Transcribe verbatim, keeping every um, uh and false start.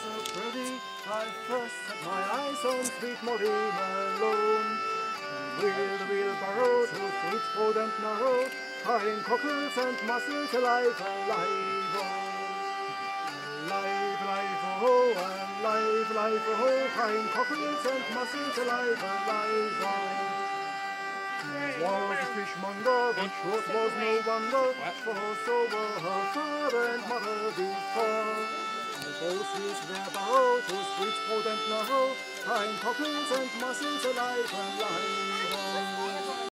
so pretty, I first set my eyes on sweet Molly Malone. Wheel the wheelbarrow to sweet Spode and Narrow, crying cockles and mussels alive, alive, oh. Alive, alive, oh, alive, alive, oh, crying cockles and mussels alive, alive, oh. Was a fishmonger, but sure was no wonder, for so were her father and mother before. Both used their barrow to sweet Spode and Narrow, crying cockles and mussels alive, alive, oh.